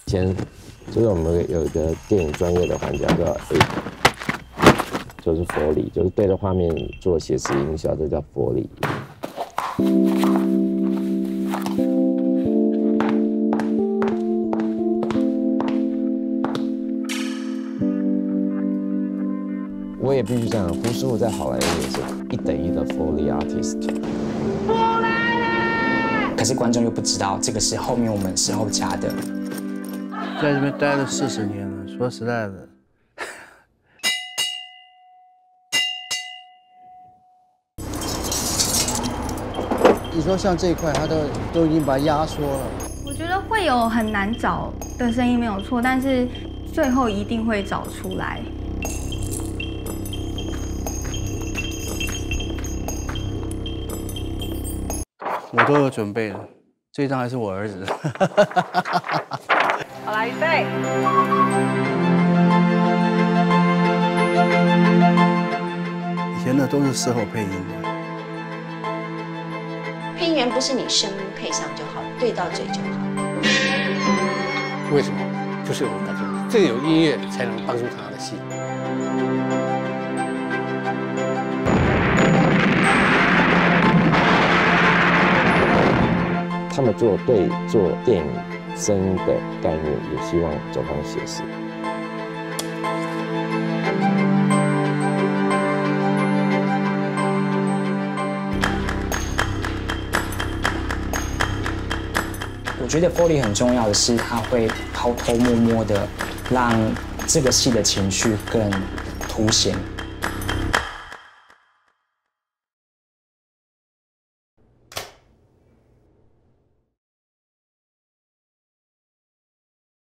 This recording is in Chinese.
以前就是我们有一个电影专业的环节叫 A， 就是佛理，就是对着画面做写实音效，这叫佛理。我也必须讲，胡师傅在好莱坞也是1等1的 Foley artist。 可是观众又不知道这个是后面我们事后加的。 在这边待了40年了，说实在的，你说像这一块，它都已经把它压缩了。 我觉得会有很难找的声音没有错，但是最后一定会找出来。 我都有准备了，这张还是我儿子的。 好来，预备。 以前的都是事后配音的。 配音员不是你声音配上就好，对到嘴就好。 为什么？就是我感觉，这有音乐才能帮助他的戏。 他们做电影声音的概念，也希望走向写实。 我觉得 Foley 很重要的是，它会偷偷摸摸的让这个戏的情绪更凸显。